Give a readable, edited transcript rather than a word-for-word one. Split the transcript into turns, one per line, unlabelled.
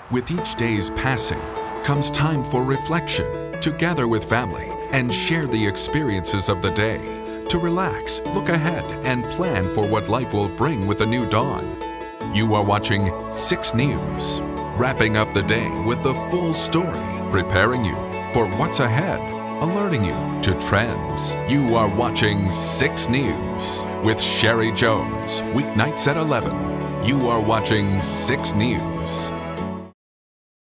With each day's passing comes time for reflection, to gather with family and share the experiences of the day, to relax, look ahead, and plan for what life will bring with a new dawn. You are watching 6 News, wrapping up the day with the full story, preparing you for what's ahead, alerting you to trends. You are watching 6 News with Sheri Jones, weeknights at 11. You are watching 6 News.